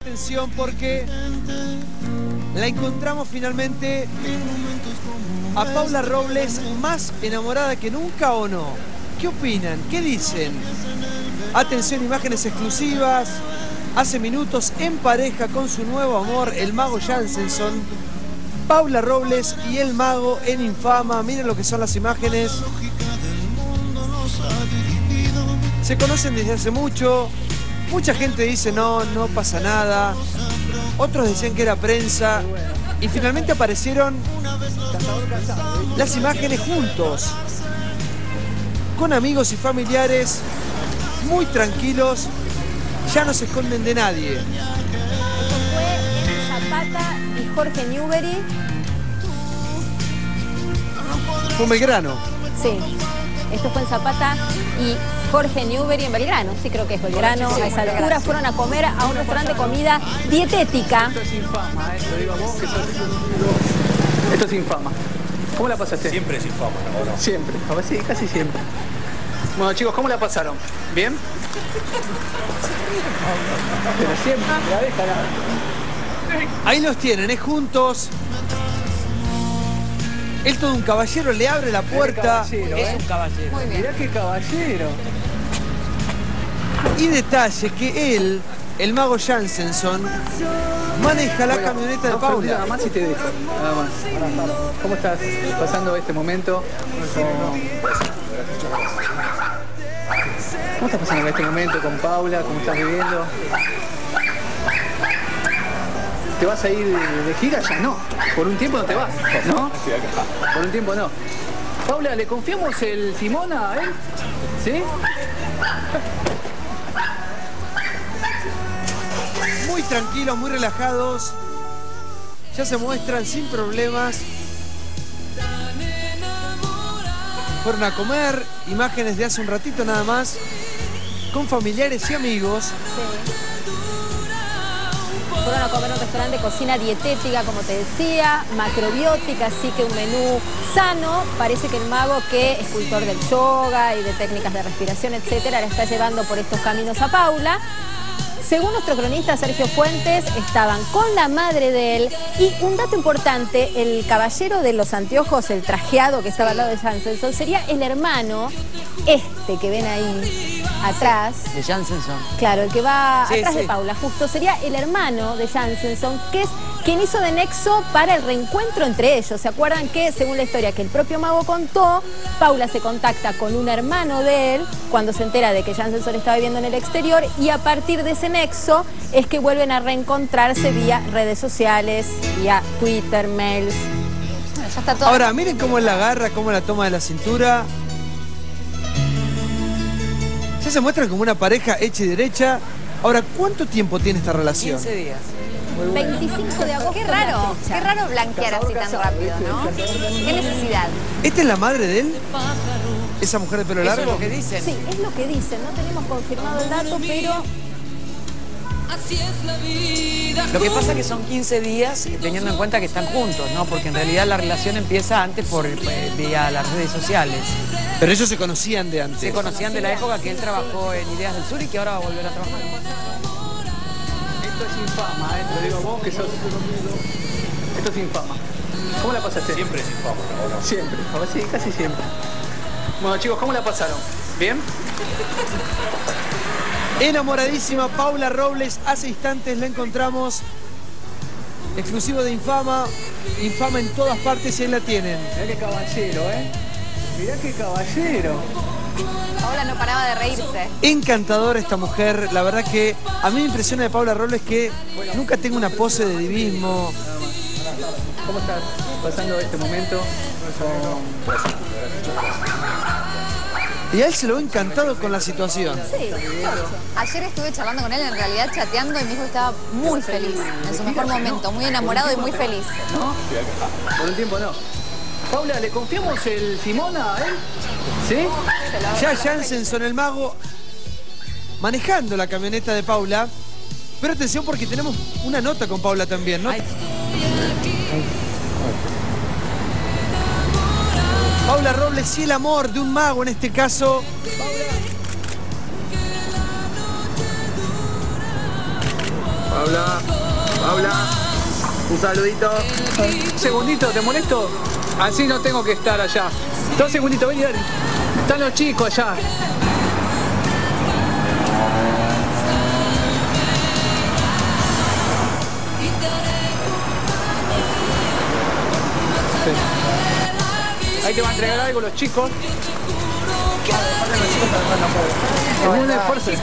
Atención porque la encontramos finalmente a Paula Robles más enamorada que nunca, ¿o no? ¿Qué opinan? ¿Qué dicen? Atención, imágenes exclusivas. Hace minutos en pareja con su nuevo amor, el mago Jansenson. Paula Robles y el mago en Infama. Miren lo que son las imágenes. Se conocen desde hace mucho. Mucha gente dice no pasa nada. Otros decían que era prensa. Y finalmente aparecieron las imágenes juntos, con amigos y familiares, muy tranquilos. Ya no se esconden de nadie. Esto fue en Zapata y Jorge Newbery. Fue en Belgrano. Sí, esto fue en Zapata y Jorge Newbery en Belgrano. Sí, creo que es Belgrano. A esa altura fueron a comer a un restaurante de comida dietética. Esto es Infama, lo digo a vos que sos... Esto es Infama. ¿Cómo la pasaste? Siempre es Infama, ¿no? Siempre, a ver, sí, casi siempre. Bueno, chicos, ¿cómo la pasaron? ¿Bien? Pero siempre, la déjala. Ahí los tienen, juntos. Él, todo un caballero, le abre la puerta. Es un caballero. Muy bien. Mirá qué caballero. Y detalle que él, el mago Jansenson, maneja la camioneta de Paula. Nada más y te dejo. Nada más. ¿Cómo estás pasando este momento? ¿Cómo estás pasando este momento con Paula? ¿Cómo estás viviendo? ¿Te vas a ir de gira? Ya no. Por un tiempo no te vas, ¿no? Por un tiempo no. Paula, ¿le confiamos el timón a él? ¿Sí? Muy tranquilos, muy relajados. Ya se muestran sin problemas. Fueron a comer, imágenes de hace un ratito nada más, con familiares y amigos. Sí. Fueron a comer a un restaurante de cocina dietética, como te decía, macrobiótica, así que un menú sano. Parece que el mago, que es cultor del yoga y de técnicas de respiración, etcétera, le está llevando por estos caminos a Paula. Según nuestro cronista Sergio Fuentes, estaban con la madre de él. Y un dato importante, el caballero de los anteojos, el trajeado que estaba al lado de Jansenson, sería el hermano, que ven ahí atrás. De Jansenson. Claro, el que va atrás sí. de Paula, justo. Sería el hermano de Jansenson, que es quien hizo de nexo para el reencuentro entre ellos. ¿Se acuerdan que, según la historia que el propio mago contó, Paula se contacta con un hermano de él cuando se entera de que Jansenson estaba viviendo en el exterior, y a partir de ese nexo es que vuelven a reencontrarse vía redes sociales, vía Twitter, mails. Bueno, ya está todo. Ahora, miren cómo la agarra, cómo la toma de la cintura. Ya se muestran como una pareja hecha y derecha. Ahora, ¿cuánto tiempo tiene esta relación? 15 días. 25 de agosto. Qué raro blanquear así tan rápido, ¿no? ¿Qué necesidad? ¿Esta es la madre de él? ¿Esa mujer de pelo Eso es largo? lo que dicen. Sí, es lo que dicen. No tenemos confirmado el dato, pero... Lo que pasa es que son 15 días teniendo en cuenta que están juntos, ¿no? Porque en realidad la relación empieza antes por vía las redes sociales. Pero ellos se conocían de antes. Se conocían de la época que él trabajó en Ideas del Sur y que ahora va a volver a trabajar. Esto es Infama, lo digo a vos que sos... Esto es Infama. ¿Cómo la pasaste? Siempre es Infama, ¿no? Siempre, a ver, sí, casi siempre. Bueno, chicos, ¿cómo la pasaron? ¿Bien? Enamoradísima Paula Robles. Hace instantes la encontramos. Exclusivo de Infama. Infama en todas partes y ahí la tienen. Mirá qué caballero, Mirá qué caballero. Paula no paraba de reírse. Encantadora esta mujer. La verdad que a mí me impresiona de Paula Robles que nunca tenga una pose de divismo. ¿Cómo estás pasando este momento? Y a él se lo ve encantado con la situación. Sí. Ayer estuve charlando con él, en realidad chateando, y me dijo que estaba muy feliz, en su mejor momento, muy enamorado y muy feliz. ¿No? Por un tiempo no. Paula, ¿le confiamos el timón a él? ¿Sí? Ya Jansenson, el mago, manejando la camioneta de Paula. Pero atención porque tenemos una nota con Paula también, ¿no? Paula Robles y el amor de un mago en este caso. Paula, un saludito. Un segundito, ¿te molesto? Así no tengo que estar allá. 2 segunditos, ven y dale. Están los chicos allá. Sí. Ahí te van a entregar algo los chicos. En un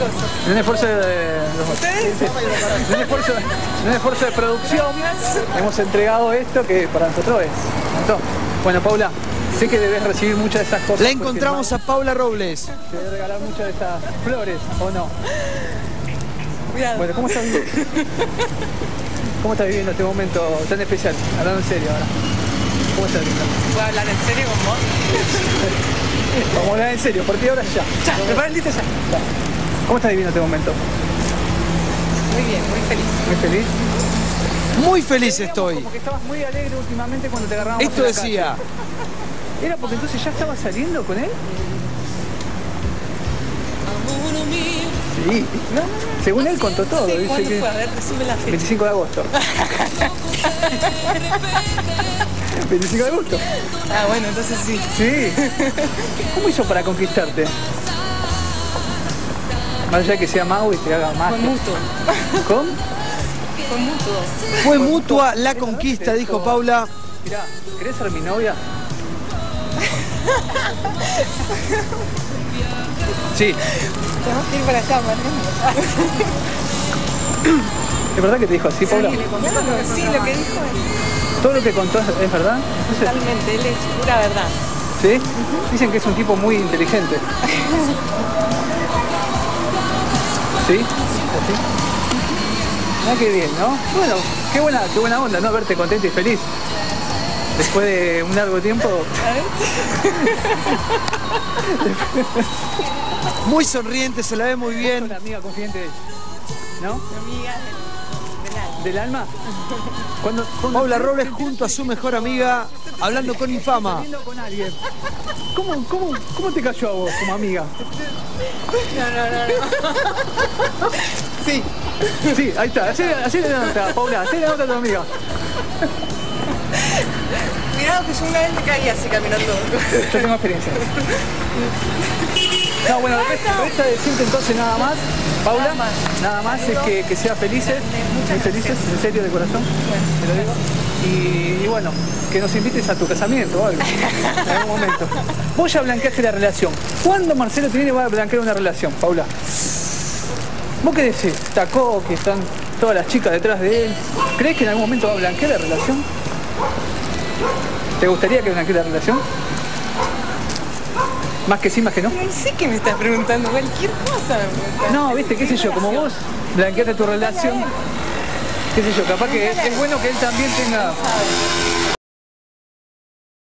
esfuerzo de producción hemos entregado esto que para nosotros es un montón. Bueno, Paula, sé que debes recibir muchas de esas cosas. La encontramos a Paula Robles. Te debe regalar muchas de estas flores, ¿o no? Cuidado. Bueno, ¿cómo estás viviendo? ¿Cómo estás viviendo este momento tan especial? Hablando en serio ahora. ¿Cómo estás viviendo? ¿Puedo hablar en serio con vos? Vamos a hablar en serio, porque ahora ya. Ya, preparen listos ya. ¿Cómo estás viviendo este momento? Muy bien, muy feliz. ¿Muy feliz? Muy feliz estoy. Como que estabas muy alegre últimamente cuando te agarramos. Esto decía. ¿Era porque entonces ya estabas saliendo con él? Sí. No. Según él contó todo. Sí, Dice ¿cuándo que fue? A ver, decime la fecha. 25 de agosto. 25 de agosto. Ah, bueno, entonces sí. Sí. ¿Cómo hizo para conquistarte? Más allá de que sea mago y te haga más. Fue mutuo. ¿Cómo? Fue mutuo. Fue mutua la conquista, dijo Paula. Mirá, ¿querés ser mi novia? Sí. Tenemos que ir para allá, Mariano. ¿Es verdad que te dijo así, Paula? Sí, lo que dijo es ¿Todo lo que contó es verdad? totalmente, él es pura verdad. ¿Sí? Dicen que es un tipo muy inteligente. ¿Sí? ¿Así? Ah, qué bien, ¿no? Bueno, qué buena onda, ¿no? Verte contenta y feliz. Después de un largo tiempo. Muy sonriente, se la ve muy bien. Una amiga confidente, ¿no? Mi amiga ¿Del alma? Cuando Paula Robles junto a su mejor amiga, hablando con Infama. saliendo con alguien. ¿Cómo te cayó a vos como amiga? No. Sí. Sí, ahí está. Así le nota, Paula. Así le nota a tu amiga. Mirá que yo una vez me caí así caminando. Yo tengo experiencia. No, bueno, resta decirte entonces nada más, Paula, nada más es que seas felices, muy felices, en serio, de corazón, te lo digo. Y bueno, que nos invites a tu casamiento o algo, en algún momento. Vos ya blanqueaste la relación. ¿Cuándo Marcelo Tinelli va a blanquear una relación, Paula? ¿Vos qué decís? Tacó, que están todas las chicas detrás de él. ¿Crees que en algún momento va a blanquear la relación? ¿Te gustaría que blanquee la relación? Más que sí, más que no. No sé qué me estás preguntando, cualquier cosa me preguntás. No, viste, qué sé yo, como vos blanqueaste tu relación, qué sé yo, capaz que es bueno que él también tenga